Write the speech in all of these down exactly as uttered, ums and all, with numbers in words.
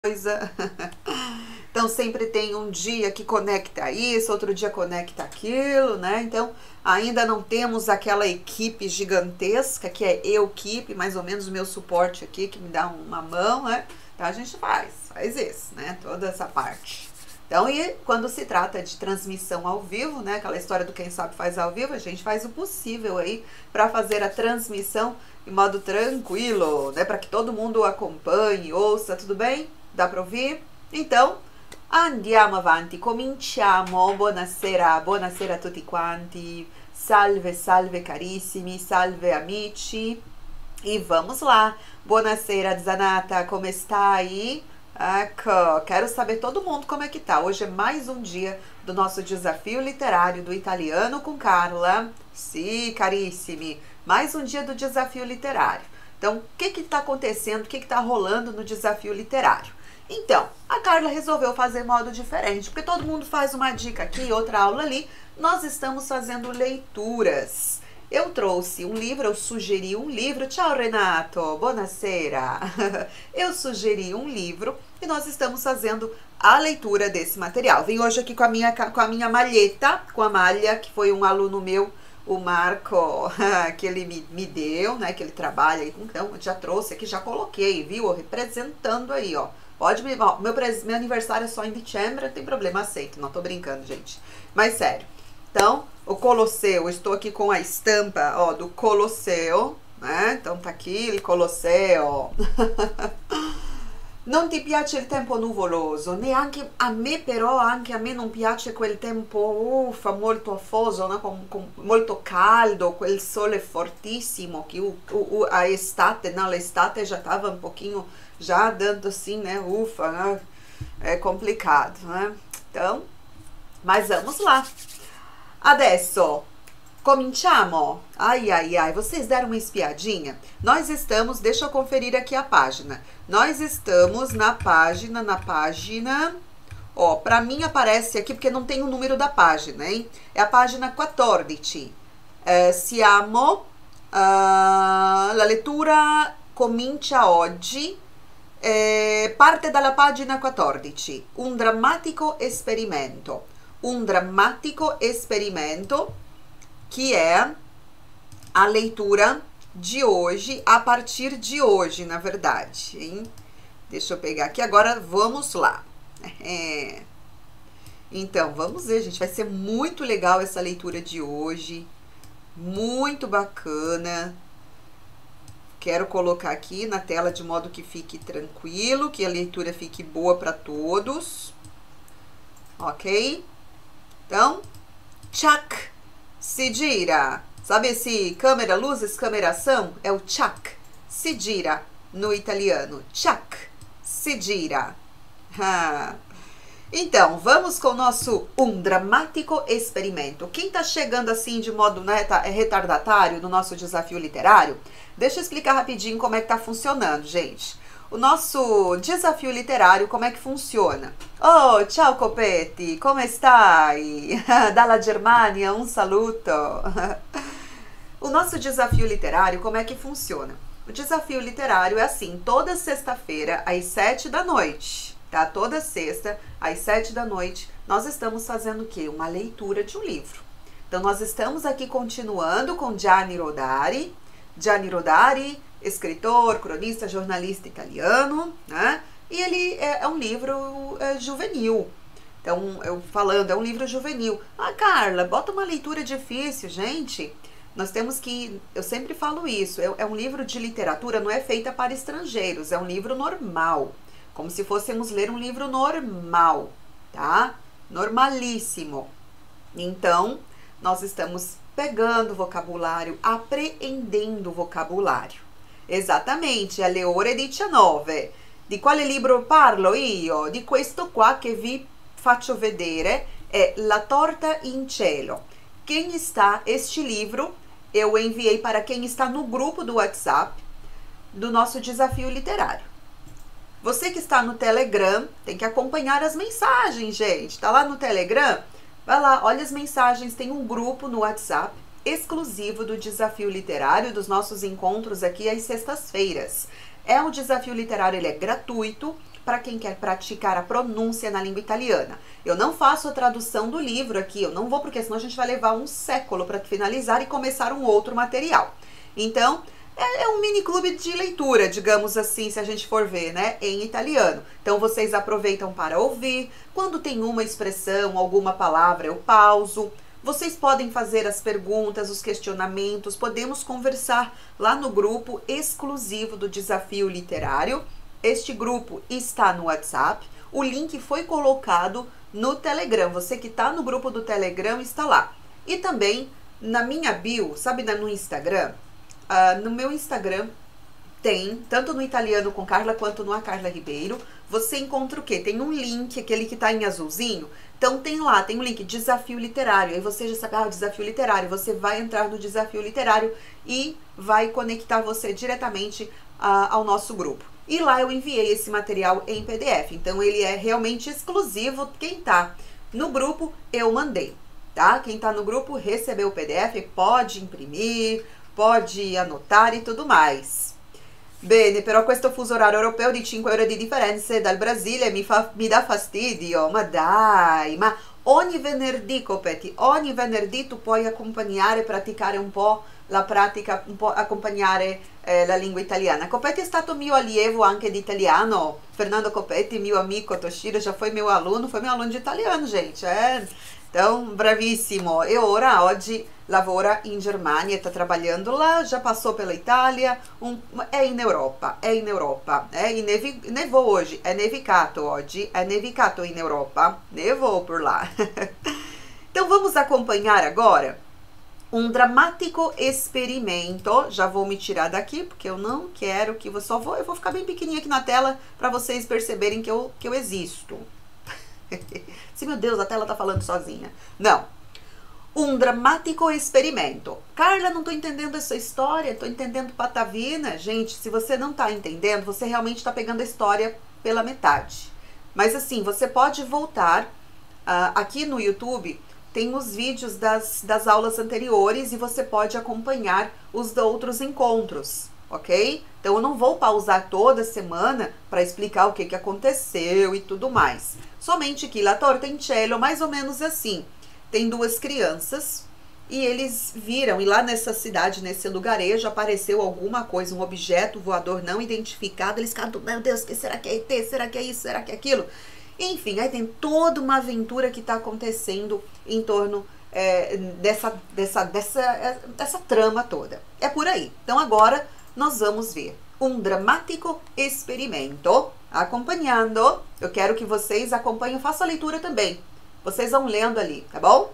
coisa. Então sempre tem um dia que conecta isso, outro dia conecta aquilo, né? Então ainda não temos aquela equipe gigantesca que é eu equipe, mais ou menos o meu suporte aqui que me dá uma mão, né? Então a gente faz, faz isso, né? Toda essa parte. Então, e quando se trata de transmissão ao vivo, né? Aquela história do quem sabe faz ao vivo, a gente faz o possível aí para fazer a transmissão de modo tranquilo, né? Para que todo mundo acompanhe, ouça, tudo bem? Dá para ouvir? Então, andiamo avanti, cominciamo. Buonasera, buonasera a tutti quanti. Salve, salve carissimi, salve amici. E vamos lá. Buonasera Zanata, como está aí? Ecco, quero saber todo mundo como é que tá. Hoje é mais um dia do nosso desafio literário do italiano com Carla. Sì, carissimi. Mais um dia do desafio literário. Então, o que que tá acontecendo? O que que tá rolando no desafio literário? Então, a Carla resolveu fazer modo diferente, porque todo mundo faz uma dica aqui, outra aula ali. Nós estamos fazendo leituras. Eu trouxe um livro, eu sugeri um livro. Tchau, Renato, buonasera. Eu sugeri um livro e nós estamos fazendo a leitura desse material. Vim hoje aqui com a minha, com a minha malheta, com a malha, que foi um aluno meu, o Marco, que ele me, me deu, né, que ele trabalha aí. Então, eu já trouxe aqui, já coloquei, viu? Representando aí, ó. Pode me... Ó, meu, meu aniversário é só em dezembro, não tem problema, aceito. Não tô brincando, gente. Mas sério. Então, o Colosseu, eu estou aqui com a estampa, ó, do Colosseu, né? Então tá aqui il Colosseo. Non ti piace il tempo nuvoloso? Neanche a me, però, anche a me non piace quel tempo, uffa, molto afoso, no? con, con, molto caldo, quel sole fortissimo, que o, o, a estate, não, l'estate já estava um pouquinho, já dando assim, né? Ufa, né? É complicado, né? Então, mas vamos lá. Adesso, cominciamo. Ai, ai, ai, vocês deram uma espiadinha? Nós estamos, deixa eu conferir aqui a página. Nós estamos na página, na página... Ó, pra mim aparece aqui, porque não tem o número da página, hein? É a página quattordici. Eh, siamo... Uh, la lettura comincia oggi. Eh, parte dalla pagina quattordici. Un drammatico esperimento. Un drammatico esperimento, que é a leitura de hoje, a partir de hoje, na verdade, hein? Deixa eu pegar aqui, agora vamos lá. É. Então, vamos ver, gente, vai ser muito legal essa leitura de hoje, muito bacana. Quero colocar aqui na tela de modo que fique tranquilo, que a leitura fique boa para todos, ok? Então, tchac, se gira. Sabe esse câmera, luzes, câmera, ação? É o tchac, se gira no italiano. Tchac, se gira. Ah. Então, vamos com o nosso um dramático experimento. Quem tá chegando assim de modo, né, tá, é retardatário no nosso desafio literário, deixa eu explicar rapidinho como é que tá funcionando, gente. O nosso desafio literário, como é que funciona? Oh, ciao Copetti, come stai? Dalla Germania, um saluto. O nosso desafio literário, como é que funciona? O desafio literário é assim, toda sexta-feira, às sete da noite, tá? Toda sexta, às sete da noite, nós estamos fazendo o quê? Uma leitura de um livro. Então, nós estamos aqui continuando com Gianni Rodari. Gianni Rodari, escritor, cronista, jornalista italiano, né? E ele é, é um livro é, juvenil. Então, eu falando, é um livro juvenil. Ah, Carla, bota uma leitura difícil, gente. Nós temos que, eu sempre falo isso, é, é um livro de literatura, não é feita para estrangeiros, é um livro normal. Como se fôssemos ler um livro normal, tá? Normalíssimo. Então, nós estamos pegando vocabulário, apreendendo vocabulário. Esattamente, alle ore diciannove. Di quale libro parlo io? Di questo qua che vi faccio vedere è La torta in cielo. Quem está, este livro, eu enviei para quem está no grupo do WhatsApp do nosso desafio literário. Você que está no Telegram, tem que acompanhar as mensagens, gente. Tá lá no Telegram? Vai lá, olha as mensagens, tem um grupo no WhatsApp exclusivo do desafio literário, dos nossos encontros aqui às sextas-feiras. É um desafio literário, ele é gratuito. para quem quer praticar a pronúncia na língua italiana. Eu não faço a tradução do livro aqui, eu não vou, porque senão a gente vai levar um século para finalizar e começar um outro material. Então, é um mini clube de leitura, digamos assim, se a gente for ver, né, em italiano. Então, vocês aproveitam para ouvir. Quando tem uma expressão, alguma palavra, eu pauso. Vocês podem fazer as perguntas, os questionamentos, podemos conversar lá no grupo exclusivo do Desafio Literário. Este grupo está no WhatsApp, o link foi colocado no Telegram. Você que está no grupo do Telegram está lá. E também na minha bio, sabe, no Instagram? Uh, no meu Instagram tem, tanto no Italiano com Carla quanto no A Carla Ribeiro, você encontra o quê? Tem um link, aquele que está em azulzinho. Então tem lá, tem um link, Desafio Literário. Aí você já sabe, ah, Desafio Literário. Você vai entrar no Desafio Literário e vai conectar você diretamente uh, ao nosso grupo. E lá eu enviei esse material em P D F. Então ele é realmente exclusivo. Quem tá no grupo, eu mandei, tá? Quem tá no grupo recebeu o P D F, pode imprimir, pode anotar e tudo mais. Bene, però questo fuso orario europeo di cinque ore di differenza dal Brasile mi, fa, mi dà fastidio, ma dai, ma ogni venerdì, Coppetti, ogni venerdì tu puoi accompagnare, praticare un po' la pratica, un po' accompagnare eh, la lingua italiana. Coppetti è stato mio allievo anche di italiano, Fernando Coppetti, mio amico Toshiro, já foi meu aluno, foi meu aluno de italiano, gente, é... Então, bravissimo. E ora, oggi, lavora in Germania, está trabalhando lá, já passou pela Itália, um, é in Europa, é in Europa, é in nevi, nevou hoje, é nevicato oggi, é nevicato in Europa, nevou por lá. Então, vamos acompanhar agora um dramático experimento. Já vou me tirar daqui, porque eu não quero que você... Só vou, eu vou ficar bem pequenininha aqui na tela, para vocês perceberem que eu, que eu existo. Sim, meu Deus, a tela tá falando sozinha. Não. Um dramático experimento. Carla, não tô entendendo essa história, tô entendendo patavina. Gente, se você não tá entendendo, você realmente tá pegando a história pela metade. Mas assim, você pode voltar uh, aqui no YouTube, tem os vídeos das, das aulas anteriores e você pode acompanhar os outros encontros, ok? Então eu não vou pausar toda semana para explicar o que, que aconteceu e tudo mais. Somente que La Torta in Cielo, mais ou menos assim. Tem duas crianças e eles viram, e lá nessa cidade, nesse lugarejo, apareceu alguma coisa, um objeto voador não identificado. Eles ficaram, meu Deus, que será que é E T? Será que é isso? Será que é aquilo? Enfim, aí tem toda uma aventura que está acontecendo em torno é, dessa, dessa, dessa, dessa trama toda. É por aí. Então agora nós vamos ver um dramático experimento. Acompanhando, eu quero que vocês acompanhem, façam a leitura também. Vocês vão lendo ali, tá bom?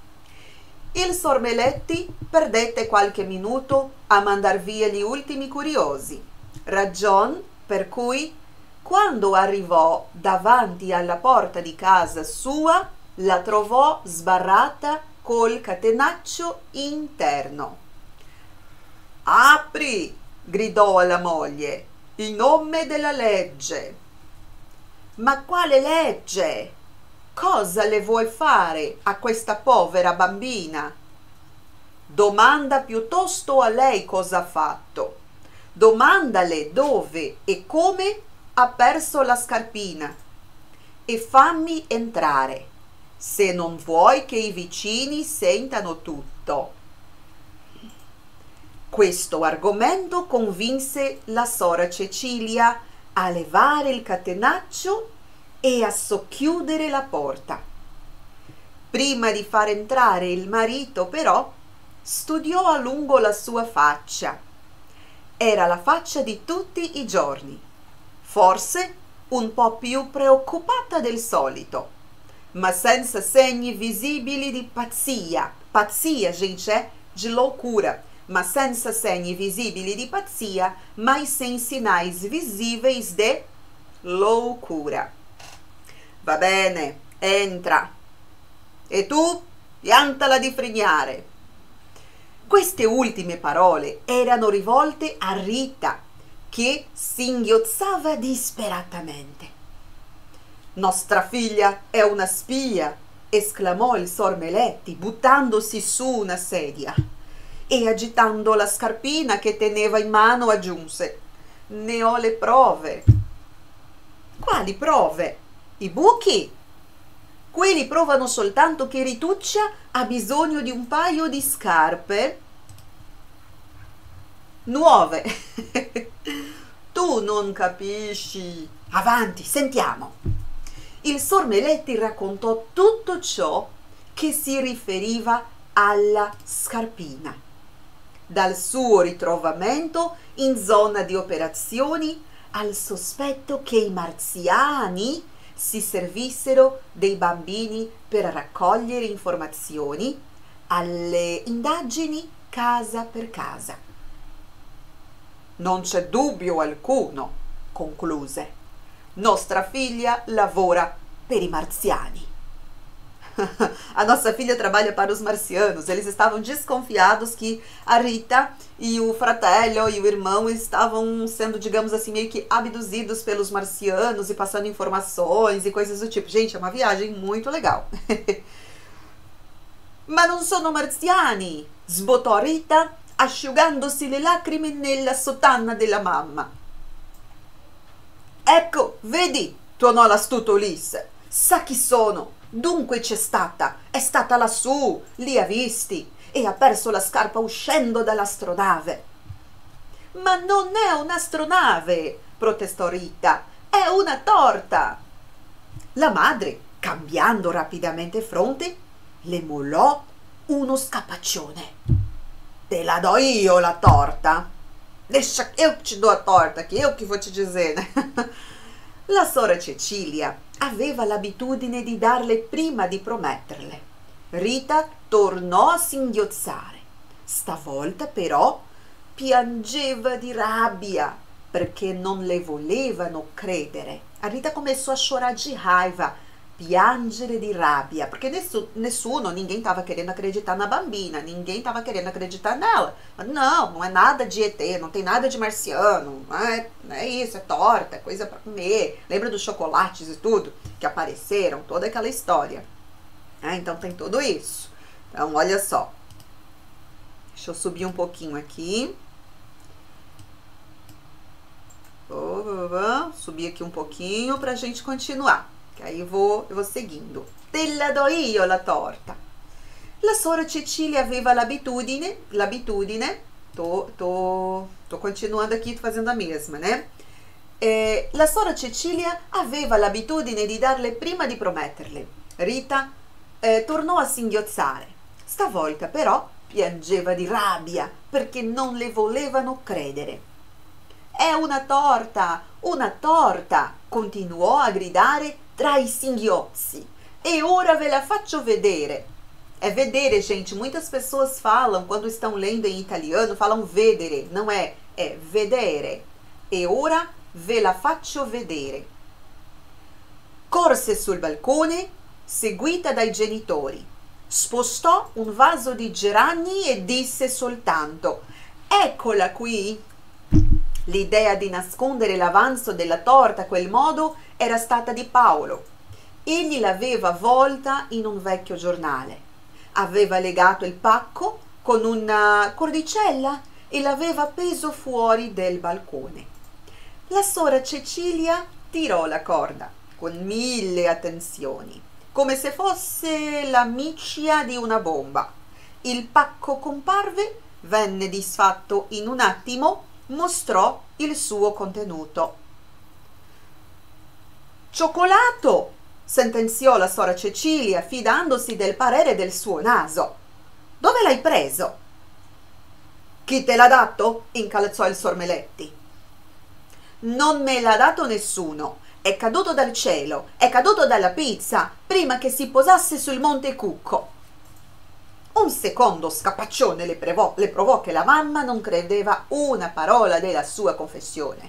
Il Sormeletti perdette qualche minuto a mandar via gli ultimi curiosi, ragion per cui, quando arrivò davanti alla porta di casa sua, la trovò sbarrata col catenaccio interno. Apri! Gridò alla moglie. In nome della legge. Ma quale legge? Cosa le vuoi fare a questa povera bambina? Domanda piuttosto a lei cosa ha fatto. Domandale dove e come ha perso la scarpina. E fammi entrare, se non vuoi che i vicini sentano tutto. Questo argomento convinse la sora Cecilia a levare il catenaccio e a socchiudere la porta. Prima di far entrare il marito, però, studiò a lungo la sua faccia. Era la faccia di tutti i giorni, forse un po' più preoccupata del solito, ma senza segni visibili di pazzia. Pazzia, gente, é de loucura. Mas senza segni visibili di pazzia, mas sem sinais visíveis de loucura. Va bene, entra. E tu, piantala di frignare. Queste ultime parole erano rivolte a Rita, che singhiozzava disperatamente. Nostra figlia è una spia, esclamò il Sormeletti, buttandosi su una sedia. E agitando la scarpina che teneva in mano aggiunse: ne ho le prove. Quali prove? I buchi? Quelli provano soltanto che Rituccia ha bisogno di un paio di scarpe nuove. Tu non capisci. Avanti, sentiamo. Il Sormeletti raccontò tutto ciò che si riferiva alla scarpina, dal suo ritrovamento in zona di operazioni al sospetto che i marziani si servissero dei bambini per raccogliere informazioni, alle indagini casa per casa. Non c'è dubbio alcuno, concluse. Nostra figlia lavora per i marziani. A nossa filha trabalha para os marcianos. Eles estavam desconfiados que a Rita e o fratello e o irmão estavam sendo, digamos assim, meio que abduzidos pelos marcianos e passando informações e coisas do tipo. Gente, é uma viagem muito legal. Ma non sono marziani, sbottò Rita, asciugandosi le lacrime nella sottana della mamma. Ecco, vedi, tuonò l'astuto Ulisse. Sa chi sono. Dunque c'è stata, è stata lassù, li ha visti e ha perso la scarpa uscendo dall'astronave. Ma non è un'astronave, protestò Rita, è una torta. La madre, cambiando rapidamente fronte, le mollò uno scapaccione. Te la do io la torta? Deixa eu te dou a torta, che eu che vou te dizer, né? La sora Cecilia aveva l'abitudine di darle prima di prometterle. Rita tornò a singhiozzare. Stavolta però piangeva di rabbia perché non le volevano credere. A Rita começou a chorar de raiva, piangere di rabbia, perché nessuno, nessuno ninguém estava querendo acreditar na bambina, ninguém estava querendo acreditar nela. Não, não é nada de E T, não tem nada de marciano, não é, não é isso, é torta, é coisa para comer. Lembra dos chocolates e tudo que apareceram, toda aquela história. É, então tem tudo isso. Então, olha só. Deixa eu subir um pouquinho aqui. Oh, oh, oh. Subir aqui um pouquinho para a gente continuar. Que aí eu vou, eu vou seguindo. Te la do io la torta. La sora Cecilia aveva l'abitudine, l'abitudine, tô, tô, tô continuando aqui, tô fazendo a mesma, né? Eh, la sora Cecilia aveva l'abitudine di darle prima di prometterle. Rita eh, tornò a singhiozzare. Stavolta però piangeva di rabbia perché non le volevano credere. È una torta, una torta, continuò a gridare tra i singhiozzi. E ora ve la faccio vedere. É vedere, gente. Muitas pessoas falam, quando estão lendo em italiano, falam vedere. Não é, é vedere. E ora ve la faccio vedere. Corse sul balcone, seguita dai genitori. Spostò un vaso di gerani e disse soltanto: eccola qui. L'idea di nascondere l'avanzo della torta a quel modo era stata di Paolo. Egli l'aveva avvolta in un vecchio giornale. Aveva legato il pacco con una cordicella e l'aveva appeso fuori del balcone. La sora Cecilia tirò la corda con mille attenzioni, come se fosse la miccia di una bomba. Il pacco comparve, venne disfatto in un attimo, mostrò il suo contenuto. Cioccolato! Sentenziò la sora Cecilia, fidandosi del parere del suo naso. Dove l'hai preso? Chi te l'ha dato? Incalzò il Sormeletti. Non me l'ha dato nessuno. È caduto dal cielo, è caduto dalla pizza, prima che si posasse sul Monte Cucco. Un secondo scapaccione le, prevò, le provò che la mamma non credeva una parola della sua confessione.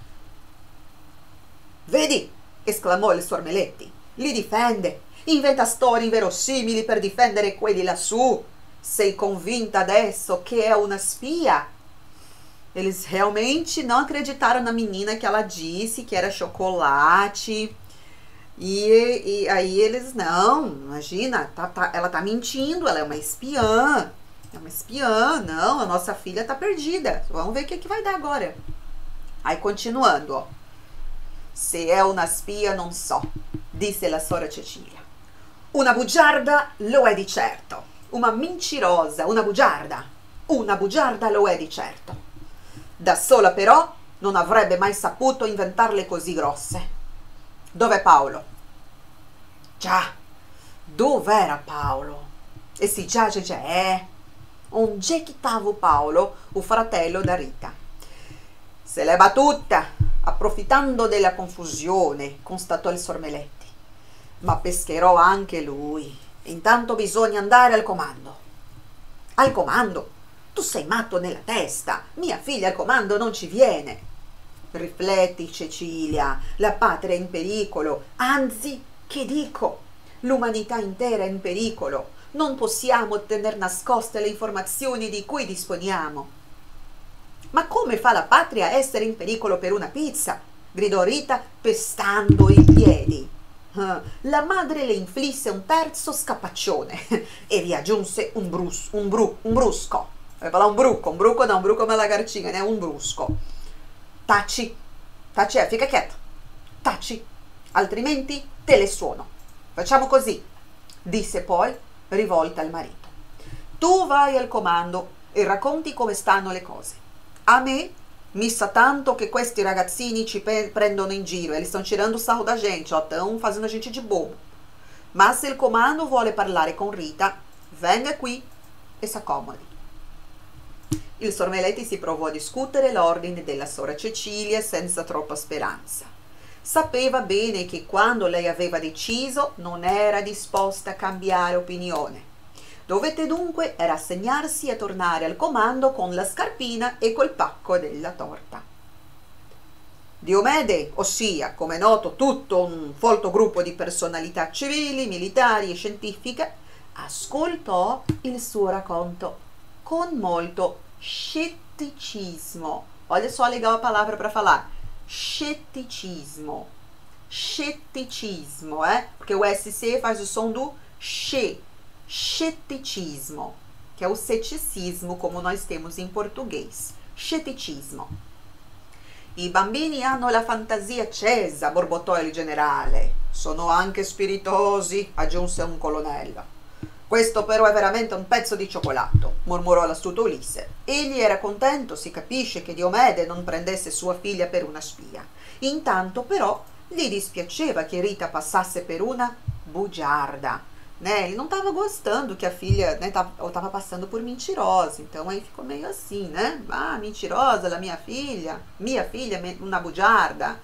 Vedi, esclamò il Sormeletti, li difende, inventa storie inverosimili per difendere quelli lassù. Sei convinta adesso che è una spia? Eles realmente não acreditaram na menina que ela disse que era chocolate. E, e aí eles, não, imagina, tá, tá, ela tá mentindo, ela é uma espiã. É uma espiã, não, a nossa filha tá perdida. Vamos ver o que, que vai dar agora. Aí continuando, ó. Se è una spia non so, disse la sora Cecilia. Una bugiarda lo è di certo. Una mentirosa, una bugiarda. Una bugiarda lo è di certo. Da sola però non avrebbe mai saputo inventarle così grosse. Dov'è Paolo? Già, dov'era Paolo? E sì, già, già, già, eh. Onde che stava Paolo, o fratello da Rita? Se l'è battuta, approfittando della confusione, constatò il Sormeletti. Ma pescherò anche lui. Intanto bisogna andare al comando. Al comando? Tu sei matto nella testa. Mia figlia al comando non ci viene. Rifletti, Cecilia, la patria è in pericolo. Anzi, che dico? L'umanità intera è in pericolo. Non possiamo tener nascoste le informazioni di cui disponiamo. Ma come fa la patria a essere in pericolo per una pizza? Gridò Rita, pestando i piedi. La madre le inflisse un terzo scapaccione e vi aggiunse un, brus, un, bru, un brusco. Un bruco, un bruco da un bruco malagarcina, ne è un brusco. Taci, taci, eh, fica quieta, taci, altrimenti te le suono. Facciamo così, disse poi, rivolta al marito. Tu vai al comando e racconti come stanno le cose. A me mi sa tanto che questi ragazzini ci prendono in giro e li stanno tirando sarro da gente, ó, estão fazendo a gente de bobo. Ma se il comando vuole parlare con Rita, venga qui e s'accomodi. Il Sormeletti si provò a discutere l'ordine della sora Cecilia senza troppa speranza. Sapeva bene che quando lei aveva deciso non era disposta a cambiare opinione. Dovette dunque rassegnarsi a tornare al comando con la scarpina e col pacco della torta. Diomede, ossia, come è noto, tutto un folto gruppo di personalità civili, militari e scientifiche, ascoltò il suo racconto con molto scetticismo. Olha só legal a palavra para falar. Scetticismo. Scetticismo, eh? Porque o S C faz o som do che. Scetticismo, que é o ceticismo como nós temos em português. Scetticismo. I bambini hanno la fantasia accesa, borbottò il generale. Sono anche spiritosi, aggiunse un colonnello. Questo però è veramente un pezzo di cioccolato, mormorò l'astuto Ulisse. Egli era contento, si capisce, che Diomede non prendesse sua figlia per una spia. Intanto però gli dispiaceva che Rita passasse per una bugiarda. Né, ele não estava gostando que a filha, né, tava, ou estava passando por mentirosa, então aí ficou meio assim, né? Ah, mentirosa, la mia figlia, mia figlia, una bugiarda.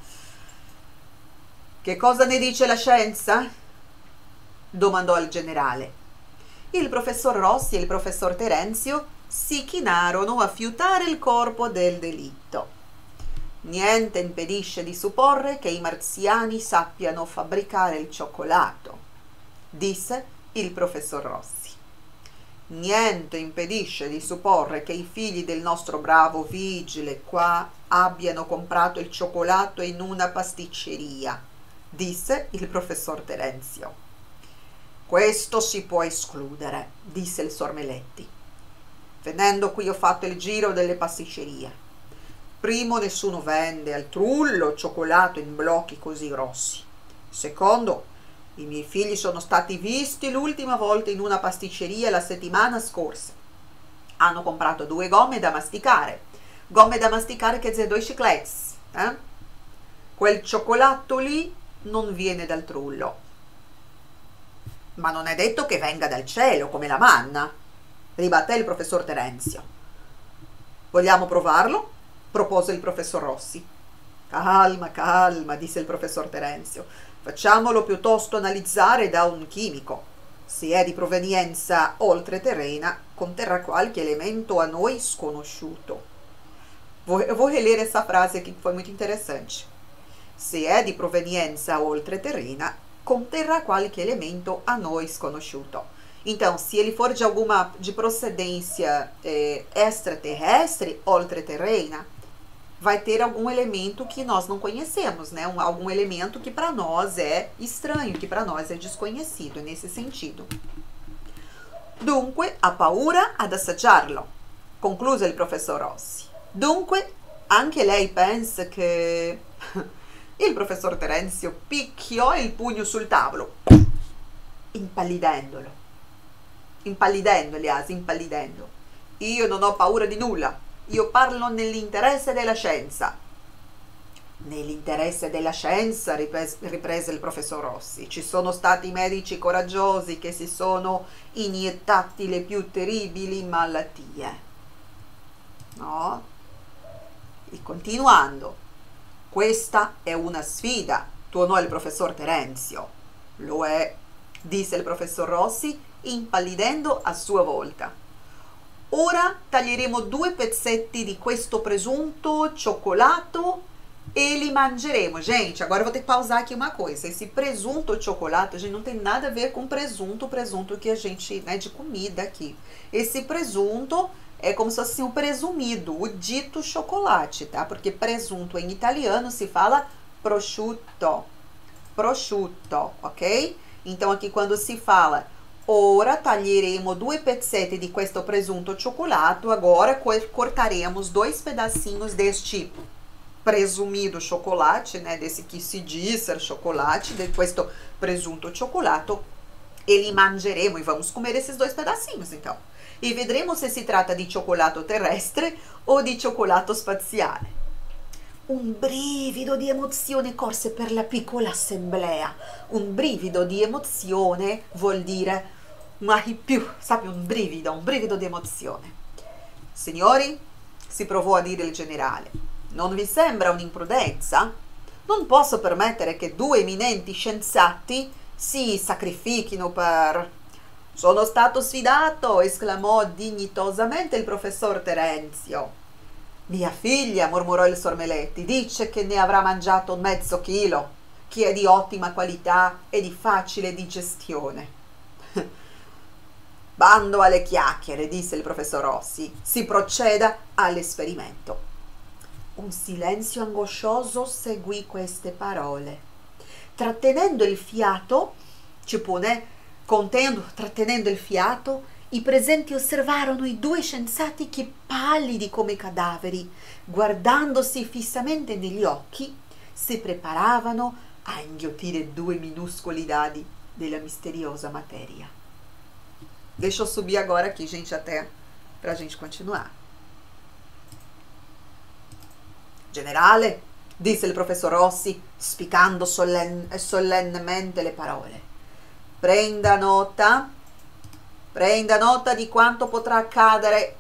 Che cosa ne dice la scienza? Domandò il generale. Il professor Rossi e il professor Terenzio si chinarono a fiutare il corpo del delitto. Niente impedisce di supporre che i marziani sappiano fabbricare il cioccolato, disse il professor Rossi. Niente impedisce di supporre che i figli del nostro bravo vigile qua abbiano comprato il cioccolato in una pasticceria, disse il professor Terenzio. Questo si può escludere, disse il Sormeletti. Venendo qui ho fatto il giro delle pasticcerie. Primo, nessuno vende al trullo cioccolato in blocchi così grossi. Secondo, i miei figli sono stati visti l'ultima volta in una pasticceria la settimana scorsa. Hanno comprato due gomme da masticare. Gomme da masticare che dice due chiclets. Eh? Quel cioccolato lì non viene dal trullo. Ma non è detto che venga dal cielo, come la manna, ribatté il professor Terenzio. Vogliamo provarlo? Propose il professor Rossi. Calma, calma, disse il professor Terenzio. Facciamolo piuttosto analizzare da un chimico. Se è di provenienza oltreterrena, conterrà qualche elemento a noi sconosciuto. Vou, eu vou reler essa frase que foi muito interessante. Se è di provenienza oltreterrena, conterrà qualche elemento a noi sconosciuto. Então, se ele for de alguma de procedência eh, extraterrestre, oltreterrena, vai ter algum elemento que nós não conhecemos, né? Um, algum elemento que para nós é estranho, que para nós é desconhecido, nesse sentido. Dunque, ha paura ad assaggiarlo, concluse il professor Rossi. Dunque, anche lei pensa che... Il professor Terenzio picchiò il pugno sul tavolo, impallidendolo, impallidendo, Eliasi, impallidendo. Io non ho paura di nulla, io parlo nell'interesse della scienza. Nell'interesse della scienza, riprese, riprese il professor Rossi, ci sono stati medici coraggiosi che si sono iniettati le più terribili malattie. No? E continuando, questa è una sfida, tuonò il professor Terenzio. Lo è, disse il professor Rossi, impallidendo a sua volta. Ora taglieremo due pezzetti di questo presunto cioccolato e li mangeremo. Gente, agora eu vou ter que pausar aqui uma coisa. Esse presunto ou chocolate, gente, não tem nada a ver com presunto, presunto que a gente, né, de comida aqui. Esse presunto é como se fosse o presumido, o dito chocolate, tá? Porque presunto em italiano se fala prosciutto. Prosciutto, ok? Então aqui quando si fala ora taglieremo due pezzetti di questo presunto cioccolato, agora cortaremos dois pedacinhos deste presumido chocolate, né, desse que si diz ser chocolate, de questo presunto cioccolato, e li mangeremo e vamos comer esses dois pedacinhos, então. E vedremo se si tratta di cioccolato terrestre o di cioccolato spaziale. Un brivido di emozione corse per la piccola assemblea. Un brivido di emozione vuol dire un arrepio, sabe, un brivido, un brivido di emozione. Signori, si provò a dire il generale, non vi sembra un'imprudenza? Non posso permettere che due eminenti scienziati si sacrifichino per... Sono stato sfidato, esclamò dignitosamente il professor Terenzio. Mia figlia, mormorò il Sormeletti, dice che ne avrà mangiato mezzo chilo, che è di ottima qualità e di facile digestione. Bando alle chiacchiere, disse il professor Rossi, si proceda all'esperimento. Un silenzio angoscioso seguì queste parole. Trattenendo il fiato, ci pone, contendo, trattenendo il fiato, i presenti osservarono i due scienziati che, pallidi come cadaveri, guardandosi fissamente negli occhi, si preparavano a inghiottire due minuscoli dadi della misteriosa matéria. Deixa eu subir agora aqui, gente, até pra gente continuar. Generale, disse il professor Rossi, spiccando solenn solennemente le parole. Prenda nota, prenda nota di quanto potrà accadere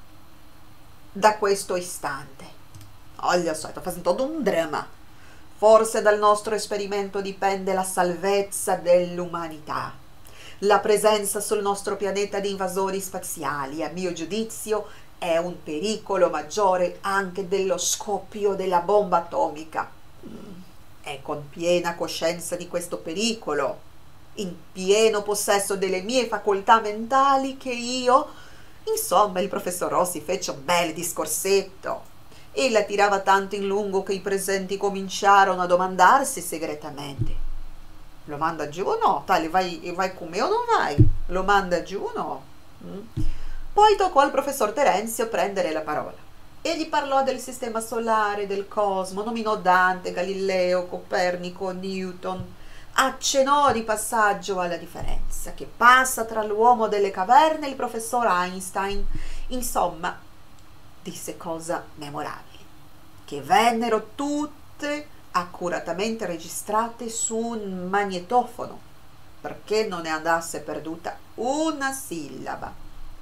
da questo istante. Olha só, sto facendo todo un dramma. Forse dal nostro esperimento dipende la salvezza dell'umanità. La presenza sul nostro pianeta di invasori spaziali, a mio giudizio, è un pericolo maggiore anche dello scoppio della bomba atomica. È con piena coscienza di questo pericolo, in pieno possesso delle mie facoltà mentali, che io... Insomma, il professor Rossi fece un bel discorsetto e la tirava tanto in lungo che i presenti cominciarono a domandarsi segretamente: lo manda giù o no? Tale, vai, vai con me o non vai? Lo manda giù o no? Mm? Poi toccò al professor Terenzio prendere la parola. Egli parlò del sistema solare, del cosmo, nominò Dante, Galileo, Copernico, Newton, accennò di passaggio alla differenza che passa tra l'uomo delle caverne e il professor Einstein. Insomma, disse cose memorabili, che vennero tutte accuratamente registrate su un magnetofono, perché non ne andasse perduta una sillaba.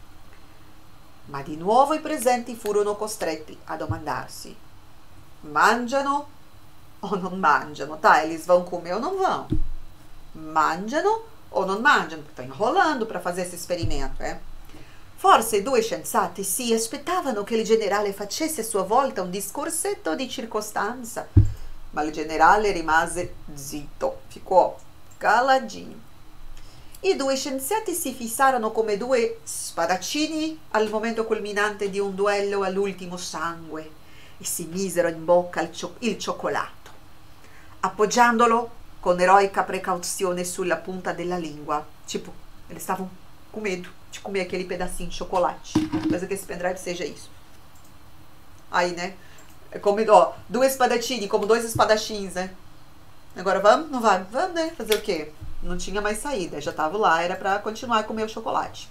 Ma di nuovo i presenti furono costretti a domandarsi: mangiano o non mangiano? Tá, eles vão comer ou não vão? Mangiano o non mangiano? Sto inrollando per fare questo esperimento, eh? Forse i due scienziati si aspettavano che il generale facesse a sua volta un discorsetto di circostanza, ma il generale rimase zitto, ficò caladinho. I due scienziati si fissarono come due spadaccini al momento culminante di un duello all'ultimo sangue e si misero in bocca il, cio il cioccolato, appoggiandolo con eroica precauzione sulla punta della lingua. Tipo, eles estavam com medo de comer aquele pedacinho de chocolate. Pensa que esse pendrive seja isso. Aí, né? É como, ó, due spadaccini, como dois espadachins, né? Agora vamos? Não vai? Vamos, né? Fazer o quê? Não tinha mais saída, já estava lá, era para continuar a comer o chocolate.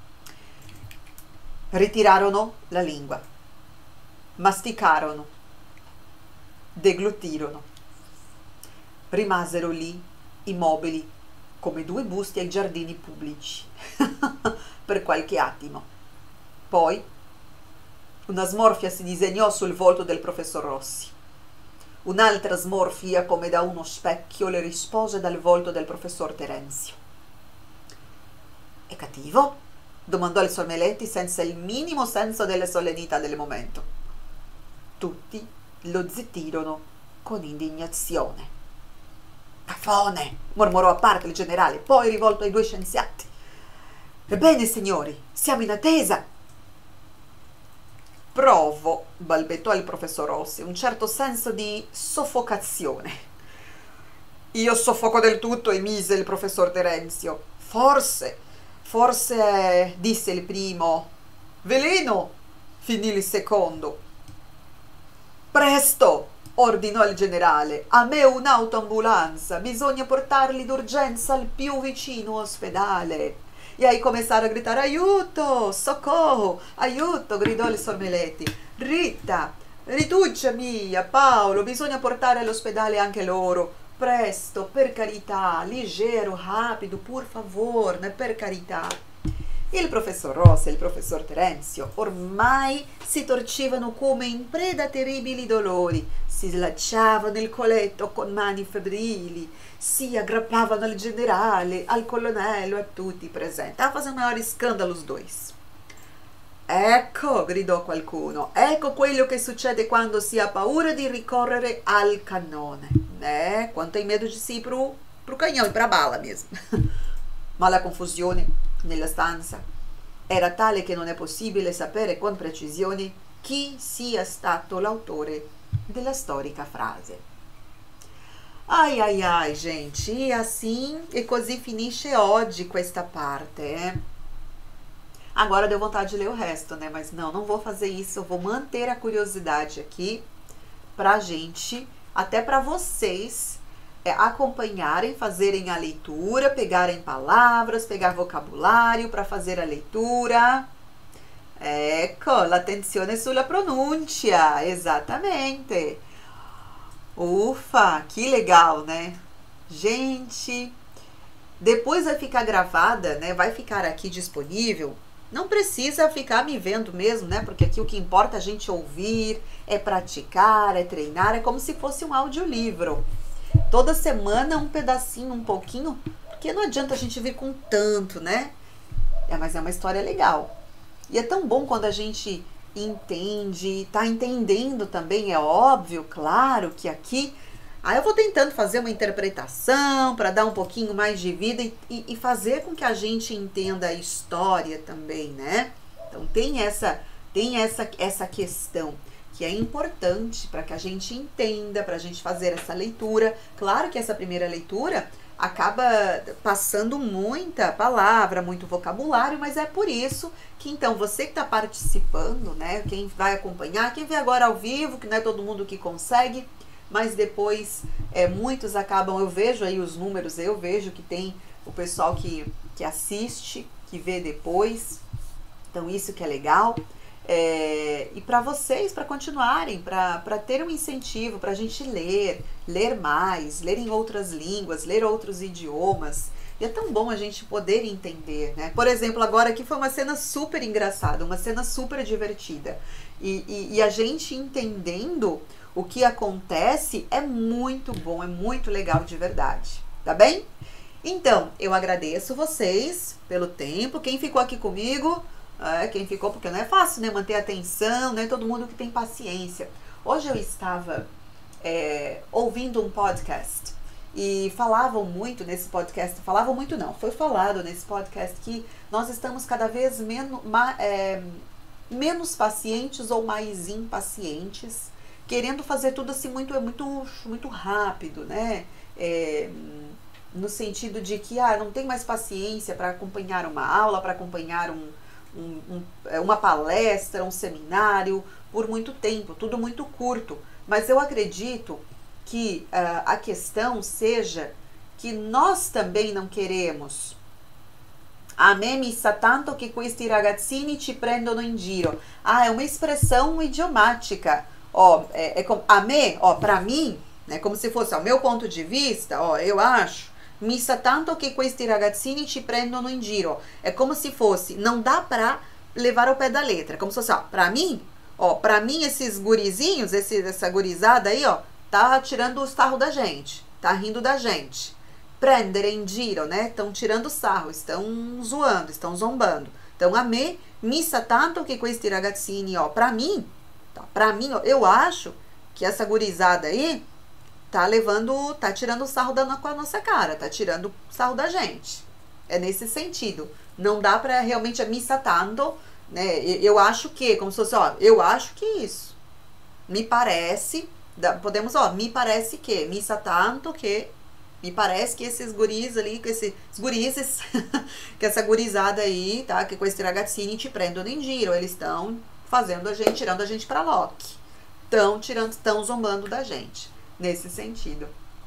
Ritirarono la lingua, masticarono, deglutirono, rimasero lì immobili come due busti ai giardini pubblici per qualche attimo. Poi una smorfia si disegnò sul volto del professor Rossi. Un'altra smorfia, come da uno specchio, le rispose dal volto del professor Terenzio. È cattivo? Domandò il Sormeletti senza il minimo senso delle solennità del momento. Tutti lo zittirono con indignazione. Cafone! Mormorò a parte il generale, poi rivolto ai due scienziati. Ebbene, signori, siamo in attesa. Provo, balbettò il professor Rossi, un certo senso di soffocazione. Io soffoco del tutto, emise il professor Terenzio. Forse... Forse, disse il primo. Veleno, finì il secondo. Presto, ordinò il generale, a me un'autoambulanza, bisogna portarli d'urgenza al più vicino ospedale. E hai cominciato a gridare aiuto, soccorro, aiuto, gridò il Sormeletti. Rita, Rituccia mia, Paolo, bisogna portare all'ospedale anche loro. Presto, per carità, leggero, rapido, por favor, né, per carità. Il professor Rossi e il professor Terenzio ormai si torcevano come in preda a terribili dolori, si slacciavano il colletto con mani febbrili, si aggrappavano al generale, al colonnello, a tutti i presenti. Stava facendo maiori scandalo os dois. Ecco, gridò qualcuno, ecco quello che succede quando si ha paura di ricorrere al cannone. Eh, quando tem medo de si ir pro, pro canhão e pra bala mesmo. Ma la confusione nella stanza era tale che non è possibile sapere con precisione chi sia stato l'autore della storica frase. Ai ai ai, gente, e assim e così finisce oggi questa parte, eh? Agora deu vontade de ler o resto, né? Mas não, não vou fazer isso. Eu vou manter a curiosidade aqui pra gente, até para vocês é, acompanharem, fazerem a leitura, pegarem palavras, pegar vocabulário para fazer a leitura. Ecco, l'attenzione sulla pronuncia, exatamente. Ufa, que legal, né? Gente, depois vai ficar gravada, né? Vai ficar aqui disponível. Não precisa ficar me vendo mesmo, né? Porque aqui o que importa é a gente ouvir, é praticar, é treinar, é como se fosse um audiolivro. Toda semana um pedacinho, um pouquinho, porque não adianta a gente vir com tanto, né? É, mas é uma história legal. E é tão bom quando a gente entende, tá entendendo também, é óbvio, claro que aqui... Aí eu vou tentando fazer uma interpretação para dar um pouquinho mais de vida e, e, e fazer com que a gente entenda a história também, né? Então tem essa, tem essa, essa questão que é importante para que a gente entenda, para a gente fazer essa leitura. Claro que essa primeira leitura acaba passando muita palavra, muito vocabulário, mas é por isso que então você que está participando, né? Quem vai acompanhar, quem vê agora ao vivo, que não é todo mundo que consegue, mas depois é, muitos acabam, eu vejo aí os números, eu vejo que tem o pessoal que, que assiste, que vê depois, então isso que é legal. É, e para vocês, para continuarem, para ter um incentivo, para a gente ler, ler mais, ler em outras línguas, ler outros idiomas. E é tão bom a gente poder entender, né? Por exemplo, agora aqui foi uma cena super engraçada, uma cena super divertida. E, e, e a gente entendendo o que acontece é muito bom, é muito legal de verdade, tá bem? Então, eu agradeço vocês pelo tempo, quem ficou aqui comigo, é, quem ficou, porque não é fácil, né, manter a atenção, não é todo mundo que tem paciência. Hoje eu estava é, ouvindo um podcast e falavam muito nesse podcast, falavam muito não, foi falado nesse podcast que nós estamos cada vez menos, é, menos pacientes ou mais impacientes, querendo fazer tudo assim muito, muito, muito rápido, né? É, no sentido de que ah, não tem mais paciência para acompanhar uma aula, para acompanhar um, um, um, uma palestra, um seminário, por muito tempo, tudo muito curto. Mas eu acredito que uh, a questão seja que nós também não queremos. A me mi sa tanto che questi ragazzini ci prendono in giro. Ah, é uma expressão idiomática. Ó, é, é como, a me, ó, pra mim, né, como se fosse, ao meu ponto de vista, ó, eu acho, mi sa tanto che questi ragazzini ci prendono in giro. É como se fosse, não dá pra levar ao pé da letra. Como se fosse, ó, pra mim, ó, pra mim esses gurizinhos, esse, essa gurizada aí, ó, tá tirando o sarro da gente, tá rindo da gente. Prendere in giro, né? Estão tirando sarro, estão zoando, estão zombando. Então, a me, mi sa tanto che questi ragazzini, ó, pra mim, tá, pra mim, ó, eu acho que essa gurizada aí tá levando, tá tirando sarro da, com a nossa cara, tá tirando sarro da gente. É nesse sentido. Não dá pra realmente a mi sa tanto, né? Eu acho que, como se fosse, ó, eu acho que isso. Me parece, podemos, ó, me parece que, mi sa tanto que. Me parece que esses guris ali, que esses gurizes, que essa gurizada aí, tá? Que com esse ragazzini te prendono in giro. Eles estão fazendo a gente, tirando a gente pra Loki. Estão tirando, estão zombando da gente. Nesse sentido.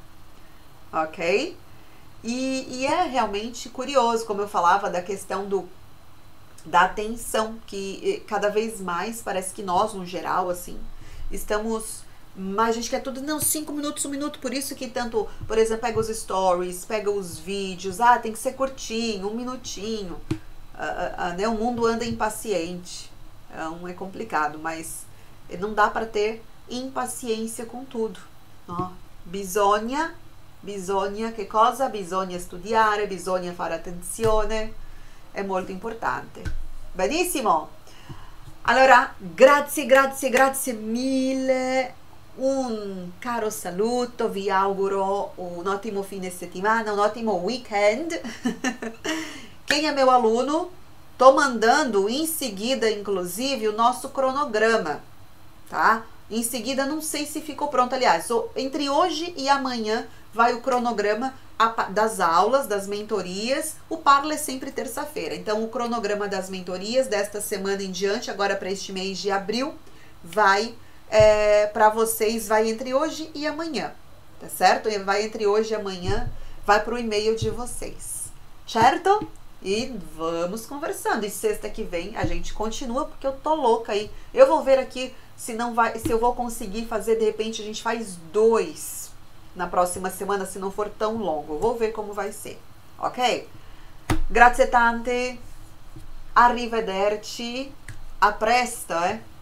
Ok? E, e é realmente curioso, como eu falava, da questão do, da atenção, que cada vez mais parece que nós, no geral, assim, estamos... Mas a gente quer tudo, não, cinco minutos, um minuto, por isso que tanto, por exemplo, pega os stories, pega os vídeos, ah, tem que ser curtinho, um minutinho, ah, ah, né? O mundo anda impaciente, então é complicado, mas não dá para ter impaciência com tudo, no? Bisogna, bisogna, che cosa? Bisogna studiare, bisogna fare attenzione, è molto importante. Benissimo! Allora, grazie, grazie, grazie mille. Un caro saluto, vi auguro un ottimo fine settimana, un ottimo weekend. Quem é meu aluno, tô mandando em seguida, inclusive, o nosso cronograma, tá? Em seguida, não sei se ficou pronto, aliás, entre hoje e amanhã vai o cronograma das aulas, das mentorias. O Parla é sempre terça-feira, então o cronograma das mentorias desta semana em diante, agora para este mês de abril, vai é, para vocês, vai entre hoje e amanhã, tá certo? Vai entre hoje e amanhã, vai para o e-mail de vocês, certo? E vamos conversando, e sexta que vem a gente continua, porque eu tô louca aí, eu vou ver aqui se, não vai, se eu vou conseguir fazer, de repente a gente faz dois na próxima semana, se não for tão longo. Vou ver como vai ser, ok? Grazie tante, arrivederci, a presto, eh?